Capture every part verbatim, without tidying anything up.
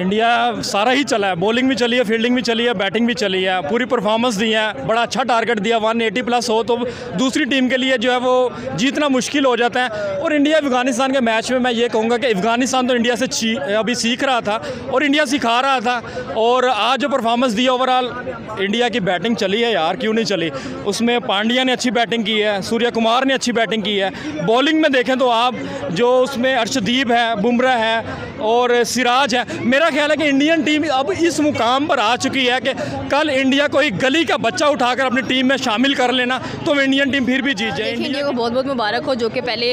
India सारा ही चला है, बॉलिंग भी चली है, फील्डिंग भी चली है, बैटिंग भी चली है, पूरी परफॉर्मेंस दी है, बड़ा अच्छा टारगेट दिया। एक सौ अस्सी प्लस हो तो दूसरी टीम के लिए जो है वो जीतना मुश्किल हो जाता है। और इंडिया अफगानिस्तान के मैच में मैं ये कहूँगा कि अफगानिस्तान तो इंडिया से अभी सीख रहा था और इंडिया सिखा रहा था, और आज जो परफॉर्मेंस दी ओवरऑल इंडिया की बैटिंग चली है यार, क्यों नहीं चली। उसमें पांड्या ने अच्छी बैटिंग की है, सूर्य कुमार ने अच्छी बैटिंग की है। बॉलिंग में देखें तो आप जो उसमें अर्शदीप है, बुमराह है और सिराज है, मेरा ख्याल है कि इंडियन टीम अब इस मुकाम पर आ चुकी है कि कल इंडिया को एक गली का बच्चा उठाकर अपनी टीम में शामिल कर लेना तो इंडियन टीम फिर भी जीत जाए। इंडिया को बहुत बहुत मुबारक हो जो कि पहले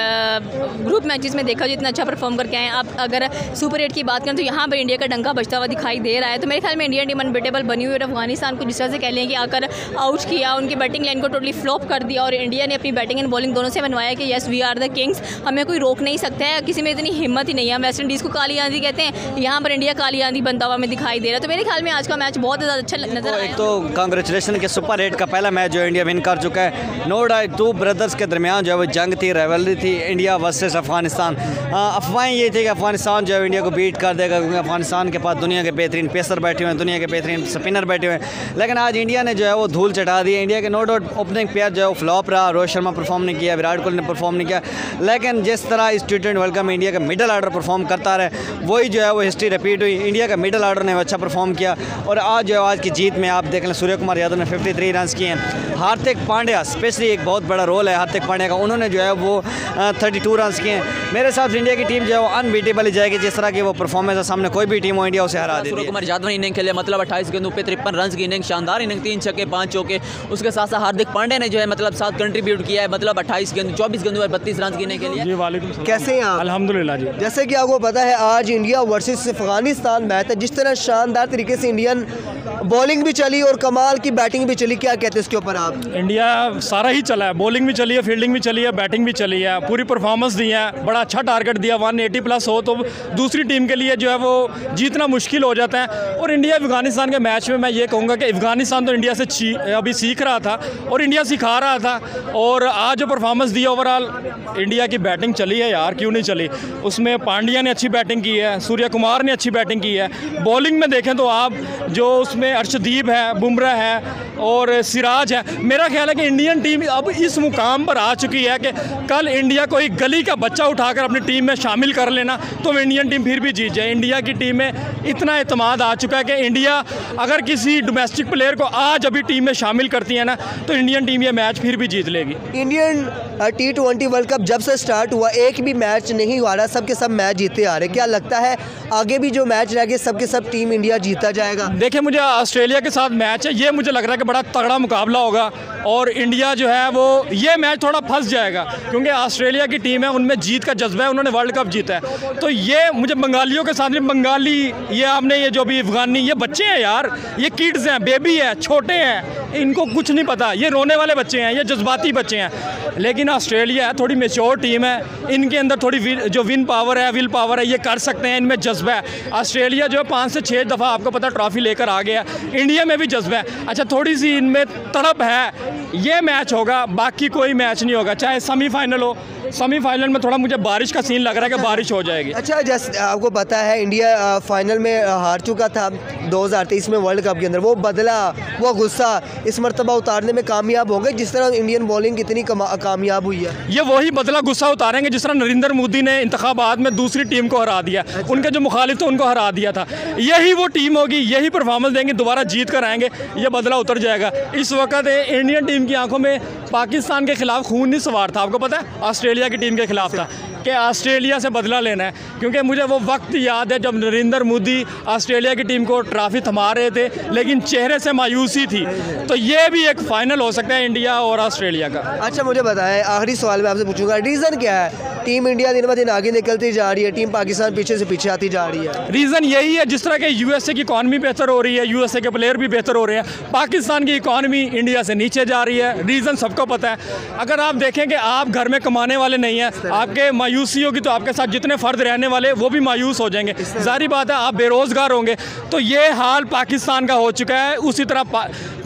ग्रुप मैचेस में देखा जो इतना अच्छा परफॉर्म करके आए हैं। अब अगर सुपर एट की बात करें तो यहाँ पर इंडिया का डंका बजता हुआ दिखाई दे रहा है। तो मेरे ख्याल में इंडियन टीम अनबीटेबल बनी हुई है। अफगानिस्तान को जिस तरह से कह लें कि आकर आउट किया, उनकी बैटिंग लाइन को टोटली फ्लॉप कर दिया और इंडिया ने अपनी बैटिंग एंड बॉलिंग दोनों से बनवाया कि yes we are the kings, हमें कोई रोक नहीं सकता है, किसी में इतनी हिम्मत ही नहीं है। वेस्ट इंडीज़ को काली आंधी कहते हैं, यहाँ पर इंडिया काली आंधी बनता हुआ हमें दिखाई दे रहा है। तो मेरे ख्याल में आज का मैच बहुत ज़्यादा अच्छा नजर आया। एक तो कांग्रेचुलेशन के सुपर एट का पहला मैच जो इंडिया विन कर चुका है। नो डाउट टू ब्रदर्स के दरमियान जो है वो जंग थी, राइवलरी थी, इंडिया वर्सेस अफगानिस्तान। अफवाहें ये थी कि अफगानिस्तान जो है इंडिया को बीट कर देगा क्योंकि अफगानिस्तान के पास दुनिया के बेहतरीन पेसर बैठे हुए हैं, दुनिया के बेहतरीन स्पिनर बैठे हुए हैं। लेकिन आज इंडिया ने जो है वो धूल चटा दी है। इंडिया के नो डाउट ओपनिंग प्लेयर जो है वो फ्लॉप रहा, रोहित शर्मा परफॉर्म नहीं किया, विराट कोहली ने परफॉर्म नहीं किया। लेकिन जिस तरह इस टी ट्वेंटी वर्ल्ड कप में इंडिया का मिडल ऑर्डर परफॉर्म करता रहे वही जो है वो हिस्ट्री रिपीट हुई। इंडिया का मिडल ऑर्डर ने अच्छा परफॉर्म किया और आज जो है आज की जीत में आप देख लें सूर्य कुमार यादव ने तिरेपन रन किए हैं। हार्दिक पांड्या स्पेशली एक बहुत बड़ा रोल है हार्दिक पांड्या का, उन्होंने जो है वो बत्तीस रन किए हैं। मेरे हिसाब से इंडिया की टीम जो है वो अनबीटेबल ही जाएगी। जिस तरह की वो परफॉर्मेंस है सामने कोई भी टीम हो इंडिया उसे हरा देती है। सूर्य कुमार यादव ने इनिंग खेले, मतलब अट्ठाईस गेंदों पे तिरपन रन की इनिंग, शानदार इनिंग, तीन छक्के पाँच चौके। उसके साथ साथ हार्दिक पांड्या ने जो है मतलब साथ कंट्रीब्यूट किया है, मतलब अट्ठाईस गेंद चौबीस गेंदों पर बत्तीस रन की इनिंग खेली है। कैसे हैं आप? अल्हम्दुलिल्लाह जी। जैसे कि आपको पता है आज इंडिया वर्सेस अफगानिस्तान मैच है, जिस तरह शानदार तरीके से इंडियन बॉलिंग भी चली और कमाल की बैटिंग भी चली, क्या कहते हैं इसके ऊपर आप? इंडिया सारा ही चला है, बॉलिंग भी चली है, फील्डिंग भी चली है, बैटिंग भी चली है, पूरी परफॉर्मेंस दी है, बड़ा अच्छा टारगेट दिया। एक सौ अस्सी प्लस हो तो दूसरी टीम के लिए जो है वो जीतना मुश्किल हो जाता है। और इंडिया अफगानिस्तान के मैच में मैं ये कहूँगा कि अफगानिस्तान तो इंडिया से अभी सीख रहा था और इंडिया सिखा रहा था, और आज जो परफॉर्मेंस दी ओवरऑल इंडिया की बैटिंग चली है यार, क्यों नहीं चली। उसमें पांड्या ने अच्छी बैटिंग की है, सूर्य कुमार ने अच्छी बैटिंग की है। बॉलिंग में देखें तो आप जो उसमें अर्शदीप है, बुमराह है और सिराज है, मेरा ख्याल है कि इंडियन टीम अब इस मुकाम पर आ चुकी है कि कल इंडिया को एक गली का बच्चा उठाकर अपनी टीम में शामिल कर लेना तो इंडियन टीम फिर भी जीत जाए। इंडिया की टीम में इतना एतमाद आ चुका है कि इंडिया अगर किसी डोमेस्टिक प्लेयर को आज अभी टीम में शामिल करती है ना तो इंडियन टीम ये मैच फिर भी जीत लेगी। Indian T twenty world cup जब से स्टार्ट हुआ एक भी मैच नहीं हुआ रहा, सब के सब मैच जीते आ रहे। क्या लगता है आगे भी जो मैच रह गए सब के सब टीम इंडिया जीता जाएगा? देखिए मुझे ऑस्ट्रेलिया के साथ मैच है, ये मुझे लग रहा है कि बड़ा तगड़ा मुकाबला होगा और इंडिया जो है वो ये मैच थोड़ा फंस जाएगा क्योंकि ऑस्ट्रेलिया की टीम है, उनमें जीत का जज्बा है, उन्होंने वर्ल्ड कप जीता है। तो ये मुझे बंगालियों के साथ में बंगाली ये आपने ये जो भी अफगानी ये बच्चे हैं यार, ये किड्स हैं, बेबी है, छोटे हैं, इनको कुछ नहीं पता, ये रोने वाले बच्चे हैं, ये जज्बाती बच्चे हैं। लेकिन ऑस्ट्रेलिया है थोड़ी मेच्योर टीम है, इनके अंदर थोड़ी जो विन पावर है, विल पावर है, ये कर सकते हैं, इनमें जज्बा है। ऑस्ट्रेलिया जो है पाँच से छः दफ़ा आपको पता ट्रॉफी लेकर आ गया, इंडिया में भी जज्बा है। अच्छा थोड़ी सी इनमें तड़प है, ये मैच होगा, बाकी कोई मैच नहीं होगा, चाहे सेमीफाइनल हो। सेमीफाइनल में थोड़ा मुझे बारिश का सीन लग रहा है कि बारिश हो जाएगी। अच्छा जैसे आपको पता है इंडिया फाइनल में हार चुका था दो हज़ार तेईस में वर्ल्ड कप के अंदर, वो बदला वो गुस्सा इस मरतबा उतारने में कामयाब होंगे जिस तरह इंडियन बॉलिंग कितनी कामयाब हुई है? ये वही बदला गुस्सा उतारेंगे जिस तरह नरेंद्र मोदी ने इंतखाबात में दूसरी टीम को हरा दिया। अच्छा। उनके जो मुखालिफ थे उनको हरा दिया था, यही वो टीम होगी, यही परफॉर्मेंस देंगे, दोबारा जीत कर आएंगे, ये बदला उतर जाएगा। इस वक्त इंडियन टीम की आंखों में पाकिस्तान के खिलाफ खून नहीं सवार था, आपको पता है ऑस्ट्रेलिया की टीम के खिलाफ था कि ऑस्ट्रेलिया से बदला लेना है, क्योंकि मुझे वो वक्त याद है जब नरेंद्र मोदी ऑस्ट्रेलिया की टीम को ट्रॉफी थमा रहे थे लेकिन चेहरे से मायूसी थी। तो ये भी एक फाइनल हो सकता है इंडिया और ऑस्ट्रेलिया का। अच्छा मुझे बताएं, आखिरी सवाल मैं आपसे पूछूंगा, रीज़न क्या है टीम इंडिया दिन ब दिन आगे निकलती जा रही है, टीम पाकिस्तान पीछे से पीछे आती जा रही है? रीज़न यही है जिस तरह के यूएसए की इकॉनमी बेहतर हो रही है, यूएसए के प्लेयर भी बेहतर हो रहे हैं, पाकिस्तान की इकॉनमी इंडिया से नीचे जा रही है। रीज़न सबको पता है। अगर आप देखें कि आप घर में कमाने वाले नहीं हैं, आपके मायूसी होगी तो आपके साथ जितने फ़र्द रहने वाले वो भी मायूस हो जाएंगे, जाहिर बात है आप बेरोज़गार होंगे। तो ये हाल पाकिस्तान का हो चुका है। उसी तरह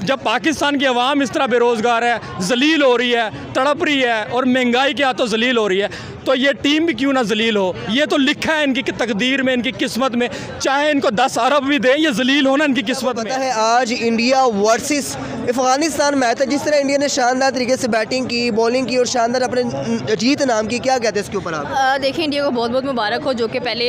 जब पाकिस्तान की आवाम इस तरह बेरोज़गार है, जलील हो रही है, तड़प रही है और महंगाई के हाथों जलील हो रही है, तो ये टीम भी क्यों ना जलील हो। ये तो लिखा है इनकी तकदीर में, इनकी किस्मत में, चाहे इनको दस अरब भी दें, ये जलील होना इनकी किस्मत में। पता है आज इंडिया वर्सेस अफगानिस्तान मैच है, जिस तरह इंडिया ने शानदार तरीके से बैटिंग की, बॉलिंग की और शानदार अपने जीत नाम की, क्या कहते हैं इसके ऊपर आप? देखिए इंडिया को बहुत बहुत मुबारक हो जो कि पहले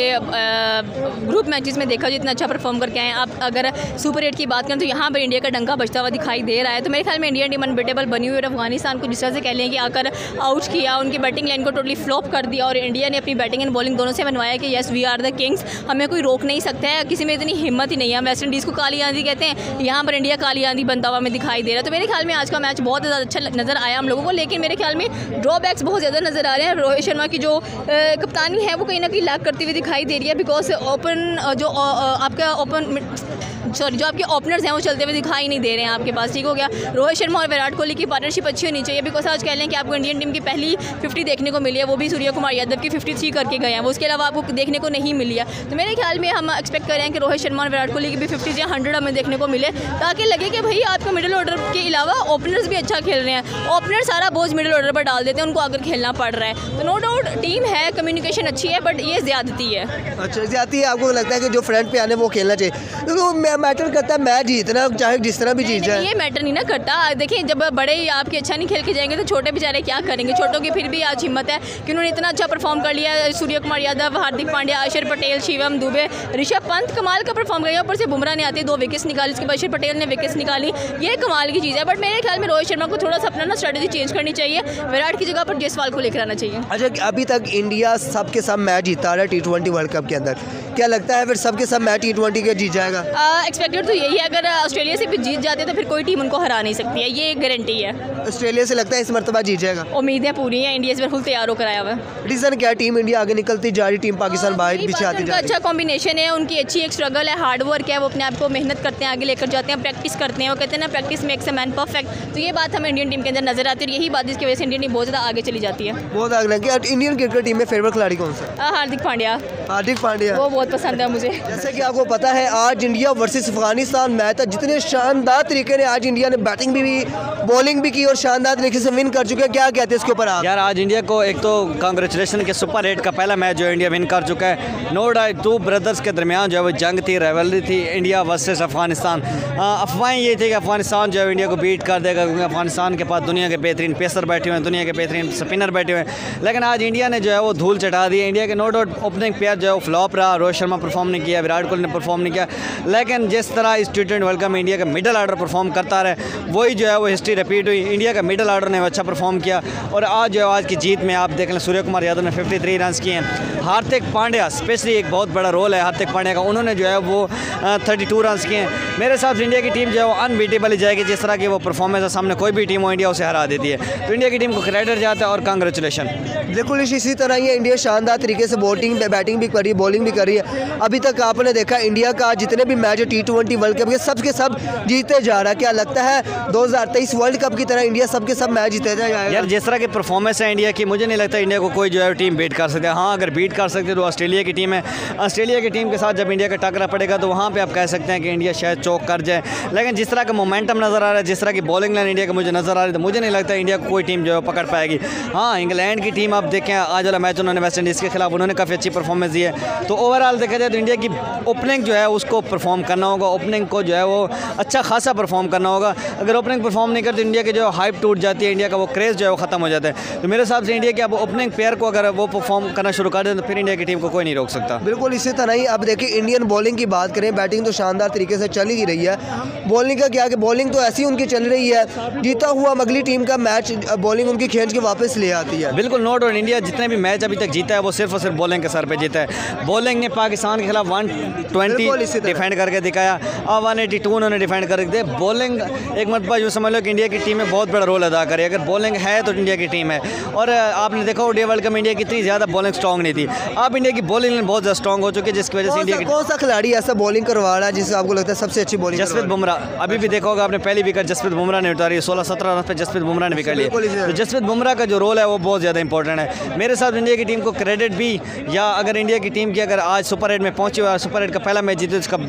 ग्रुप मैचेस में देखा जितना अच्छा परफॉर्म करके आए। आप अगर सुपर एट की बात करें तो यहाँ पर इंडिया का डंका बजता हुआ दिखाई दे रहा है। तो मेरे ख्याल में इंडियन टीम अनबीटेबल बनी हुई और अफगानिस्तान को जिस तरह से कह लें कि आकर आउट किया, उनकी बैटिंग लाइन को टोटली फ्लॉप कर दिया और इंडिया ने अपनी बैटिंग एंड बॉलिंग दोनों से बनवाया कि yes we are the kings, हमें कोई रोक नहीं सकता है, किसी में इतनी हिम्मत ही नहीं है। वेस्ट इंडीज़ को काली आंधी कहते हैं, यहाँ पर इंडिया काली आंधी बनता हुआ हमें दिखाई दे रहा है। तो मेरे ख्याल में आज का मैच बहुत ज़्यादा अच्छा नज़र आया हम लोगों को, लेकिन मेरे ख्याल में ड्रॉबैक्स बहुत ज़्यादा नज़र आ रहे हैं। रोहित शर्मा की जो कप्तानी है वो कहीं ना कहीं लैक करती हुई दिखाई दे रही है, बिकॉज ओपन जो आपका ओपन सॉरी जो आपके ओपनर्स हैं वो चलते हुए दिखाई नहीं दे रहे हैं आपके पास। ठीक हो गया, रोहित शर्मा और विराट कोहली की पार्टनरशिप अच्छी होनी चाहिए, बिकॉज आज कह लें कि आपको इंडियन टीम की पहली फिफ्टी देखने को मिली है, वो भी सूर्य कुमार यादव की फिफ्टी थ्री करके गए हैं, वो उसके अलावा आपको देखने को नहीं मिली है। तो मेरे ख्याल में हम एक्सपेक्ट कर रहे हैं कि रोहित शर्मा और विराट कोहली की भी फिफ्टी या हंड्रेड हमें देखने को मिले, ताकि लगे कि भाई आपको मिडिल ऑर्डर के अलावा ओपनर्स भी अच्छा खेल रहे हैं। ओपनर सारा बोझ मिडिल ऑर्डर पर डाल देते हैं, उनको अगर खेलना पड़ रहा है। तो नो डाउट टीम है, कम्युनिकेशन अच्छी है, बट ये ज़्यादती है। अच्छा ज़्यादती है, आपको लगता है कि जो फ्रंट पे आने वो खेलना चाहिए, तो मैटर करता है मैच जीतना, चाहे जिस तरह भी जीत जाए। ये मैटर नहीं ना करता। देखिए जब बड़े आपके अच्छा नहीं खेल के जाएंगे तो छोटे बेचारे क्या करेंगे। छोटों की फिर भी आज हिम्मत है कि उन्होंने इतना अच्छा परफॉर्म कर लिया। सूर्य कुमार यादव, हार्दिक पांड्या, अक्षर पटेल, शिवम दुबे, ऋषभ पंत कमाल का परफॉर्म कर गया। ऊपर से बुमराह ने आते दो विकेट्स निकाली, उसके बाद अक्षर पटेल ने विकेट्स निकाली, ये कमाल की चीज़ है। बट मेरे ख्याल में रोहित शर्मा को थोड़ा सा अपना ना स्ट्रेटेजी चेंज करनी चाहिए, विराट की जगह पर जयसवाल को लेकर आना चाहिए। अच्छा अभी तक इंडिया सब के सब मैच जीता रहा है टी ट्वेंटी वर्ल्ड कप के अंदर, क्या लगता है फिर सब के सब मैच टी ट्वेंटी के जीत जाएगा? एक्सपेक्टेड तो यही है, अगर ऑस्ट्रेलिया से भी जीत जाते तो फिर कोई टीम उनको हरा नहीं सकती है, ये गारंटी है। ऑस्ट्रेलिया से लगता है इस मरतबा जीत जाएगा? उम्मीदें पूरी हैं, इंडिया इस बार फुल तैयार होकर आया हुआ है। रीज़न क्या, टीम इंडिया आगे निकलती जा रही, टीम पाकिस्तान बाहर पीछे आती जा रही? अच्छा कॉम्बिनेशन है, उनकी अच्छी एक स्ट्रगल है, हार्ड वर्क है, वो अपने आप को मेहनत करते हैं, आगे लेकर जाते हैं, प्रैक्टिस करते हैं। वो कहते हैं ना practice makes a man perfect, तो ये बात हमें इंडियन टीम के अंदर नजर आती है और यही बात जिसकी वजह से इंडियन टीम बहुत ज़्यादा आगे चली जाती है। बहुत आगे लगी। इंडियन क्रिकेट टीम में फेवरेट खिलाड़ी कौन सा? हार्दिक पांड्या। हार्दिक पांड्या, वो बहुत पसंद है मुझे। जैसे कि आपको पता है आज इंडिया वर्सेस अफगानिस्तान मैच था, जितने शानदार तरीके ने आज इंडिया ने बैटिंग भी की, बॉलिंग भी की और शानदार तरीके से विन कर चुके हैं, क्या कहते हैं इसके ऊपर आप? यार आज इंडिया को एक तो कांग्रेचुलेशन के सुपर एट का पहला मैच जो इंडिया विन कर चुका है। नो डाउट टू ब्रदर्स के दरमियान जो है वो जंग थी, राइवलरी थी, इंडिया वर्सेस अफगानिस्तान। अफवाहें ये थी कि अफगानिस्तान जो है इंडिया को बीट कर देगा, क्योंकि अफगानिस्तान के पास दुनिया के बेहतरीन पेसर बैठे हुए हैं, दुनिया के बेहतरीन स्पिनर बैठे हुए हैं। लेकिन आज इंडिया ने जो है वो धूल चटा दी। इंडिया के नो डाउट ओपनिंग प्लेयर जो है वो फ्लॉप रहा, रोहित शर्मा परफॉर्म नहीं किया, विराट कोहली ने परफॉर्म नहीं किया। लेकिन जिस तरह इस टी ट्वेंटी वर्ल्ड कप में इंडिया का मिडल ऑर्डर परफॉर्म करता रहे, वही जो है वो हिस्ट्री रिपीट हुई। इंडिया का मिडल ऑर्डर ने अच्छा परफॉर्म किया और आज जो आज की जीत में आप देख लें सूर्य कुमार यादव ने फिफ्टी थ्री रन किए हैं। हार्दिक पांड्या स्पेशली एक बहुत बड़ा रोल है हार्दिक पांड्या का, उन्होंने जो है वो थर्टी टू रन किए हैं। मेरे हिसाब से इंडिया की टीम जो है वो अनबीटेबल ही जाएगी, जिस तरह की वो परफॉर्मेंस है, सामने कोई भी टीम हो इंडिया उसे हरा देती है। तो इंडिया की टीम को क्रेडिट जाता है और कांग्रेचुलेशन। बिल्कुल इसी तरह ही इंडिया शानदार तरीके से बॉलिंग बैटिंग भी कर रही है, बॉलिंग भी कर रही है। अभी तक आपने देखा इंडिया का जितने भी match T twenty world cup के सब के सब जीते जा रहा है। क्या लगता है दो हज़ार तेईस वर्ल्ड कप की तरह इंडिया सब के सब मैच जीते जाएगा? यार जिस तरह की परफॉर्मेंस है इंडिया की, मुझे नहीं लगता इंडिया को कोई जो है टीम बीट कर सकते हैं। हाँ अगर बीट कर सकते तो ऑस्ट्रेलिया की टीम है, ऑस्ट्रेलिया की टीम के साथ जब इंडिया का टकरा पड़ेगा तो वहाँ पे आप कह सकते हैं कि इंडिया शायद चौक कर जाए। लेकिन जिस तरह का मोमेंटम नज़र आ रहा है, जिस तरह की बॉलिंग लाइन इंडिया का मुझे नज़र आ रही है, तो मुझे नहीं लगता इंडिया को कोई टीम जो है पकड़ पाएगी। हाँ इंग्लैंड की टीम आप देखें, आज वाला मैच उन्होंने वेस्ट इंडीज़ के खिलाफ उन्होंने काफ़ी अच्छी परफॉर्मेंस दी है। तो ओवरऑल देखा जाए तो इंडिया की ओपनिंग जो है उसको परफॉर्म करना होगा, ओपनिंग को जो है वो अच्छा खासा परफॉर्म करना होगा। अगर ओपनिंग परफॉर्म नहीं करते इंडिया की जो हाइप टूट जाती है, इंडिया का वो क्रेज़ जो है वो ख़त्म हो जाता है। तो मेरे हिसाब से इंडिया की अब ओपनिंग प्लेयर को अगर वो परफॉर्म करना शुरू कर दें तो फिर इंडिया की टीम को कोई नहीं रोक सकता। बिल्कुल इसी तरह ही अब देखिए इंडियन बॉलिंग की बात करें, बैटिंग तो शानदार तरीके से चल ही रही है, बॉलिंग का क्या कि बॉलिंग तो ऐसी उनकी चल रही है, जीता हुआ अगली टीम का मैच बॉलिंग उनकी खींच के वापस ले आती है। बिल्कुल नो डाउट इंडिया जितने भी मैच अभी तक जीता है वो सिर्फ और सिर्फ बॉलिंग के सर पे जीता है। बॉलिंग ने पाकिस्तान के खिलाफ वन ट्वेंटी डिफेंड करके दिखाया और वन एटी टू उन्होंने डिफेंड करके दिया। बॉलिंग एक मरतबा यूँ समझ लो कि इंडिया की टीम में बहुत बड़ा रोल अदा करे। अगर बॉलिंग है तो इंडिया की टीम है। और आपने देखा ओडीआई वर्ल्ड कप में इंडिया की इतनी ज़्यादा बॉलिंग स्ट्रॉन्ग नहीं थी, अब इंडिया की बॉलिंग लाइन बहुत ज़्यादा स्ट्रॉन्ग हो चुकी है, जिसकी वजह से इंडिया की कौन सा खिलाड़ी ऐसा बॉलिंग करवा रहा है जिससे आपको लगता है सबसे अच्छी बॉलिंग? जसप्रीत बुमराह। अभी भी देखा होगा आपने, पहली विकेट जसप्रीत बुमराह ने उतारी, सोलह सत्रह रन पे जसप्रीत बुमराह ने विकेट लिया। तो जसप्रीत बुमराह का जो रोल है वो बहुत ज़्यादा इंपॉर्टेंट है। मेरे साथ इंडिया की टीम को क्रेडिट भी, या अगर इंडिया की टीम की अगर आज सुपर एट में पहुंची हुआ, सुपर एट का पहला मैच जीते, उसका बेहतरीन रोल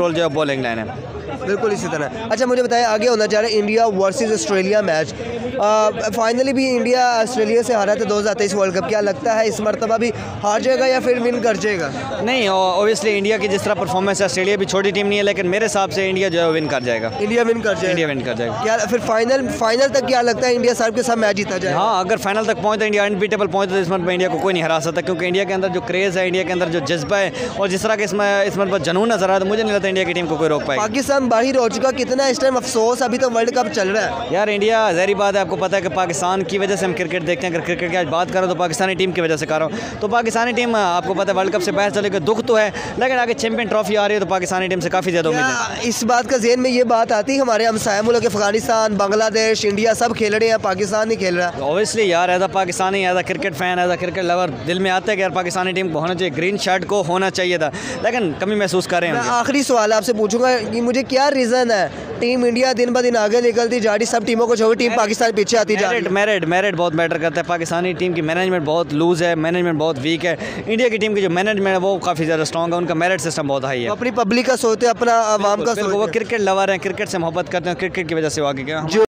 कंट्रोल जो है बॉलिंग लाइन है। बिल्कुल इसी तरह। अच्छा मुझे बताएं, आगे होना चाह रहा है India versus Australia match. Finally भी इंडिया ऑस्ट्रेलिया से हारा था दो हज़ार तेईस वर्ल्ड कप। क्या लगता है इस मरतबा भी हार जाएगा या फिर विन कर जाएगा? नहीं, ओबियसली इंडिया की जिस तरह परफॉर्मेंस है, ऑस्ट्रेलिया भी छोटी टीम नहीं है, लेकिन मेरे हिसाब से इंडिया जो है विन कर जाएगा। इंडिया विन कर जाएगा। इंडिया विन कर जाएगा। क्या फिर फाइनल फाइनल तक क्या लगता है इंडिया साहब के साथ मैच जीता जाएगा? हाँ, अगर फाइनल तक पहुंचे इंडिया अनबीटेबल पहुंचे तो इस मरतबा इंडिया को कोई नहीं हरा सकता, क्योंकि इंडिया के अंदर जो क्रेज़ है, इंडिया के अंदर जो जज्बा है और जिस तरह के इसमें इस मरतबा जुनून नजर आ रहा है, तो मुझे नहीं लगता इंडिया की टीम को कोई रोक पाएगा। पाकिस्तान बाहर हो चुका, कितना इस टाइम अफसोस, अभी तक वर्ल्ड कप चल रहा है। यार इंडिया ज़ाहिर बात है, आपको पता है कि पाकिस्तान की वजह से हम क्रिकेट देखते हैं। अगर क्रिकेट की आज बात करो तो पाकिस्तानी टीम की वजह से कर रहा हूँ। तो पाकिस्तानी टीम आपको पता है वर्ल्ड कप से बाहर चले गए, दुख तो है, लेकिन आगे चैंपियन ट्रॉफी आ रही है तो पाकिस्तानी टीम से काफ़ी ज़्यादा उम्मीद है। इस बात का ज़हन में ये बात आती है हमारे हमसाया मुल्क अफगानिस्तान, बांग्लादेश, इंडिया सब खेल रहे हैं, पाकिस्तान नहीं खेल रहा। ओबियसली यार as a Pakistani, as a cricket fan, as a cricket lover दिल में आता है कि यार पाकिस्तानी टीम को होना चाहिए, ग्रीन शर्ट को होना चाहिए था, लेकिन कमी महसूस कर रहे हैं। आखिरी सवाल आपसे पूछूंगा कि मुझे क्या रीज़न है टीम इंडिया दिन ब दिन आगे निकलती जा रही, सब टीमों को छोड़ टीम पाकिस्तान पीछे आती जा रही है? मेरिट मेरिट बहुत मैटर करता है। पाकिस्तानी टीम की मैनेजमेंट बहुत लूज़ है, मैनेजमेंट बहुत वीक है। इंडिया की टीम की जो मैनेजमेंट है वो काफ़ी ज़्यादा स्ट्रॉन्ग है, उनका मेरिट सिस्टम बहुत हाई है। अपनी पब्लिक का सोचते, अपना आवाम का सोचते, वो क्रिकेट लवर हैं, क्रिकेट से मोहब्बत करते हैं, क्रिकेट की वजह से वो आगे गया।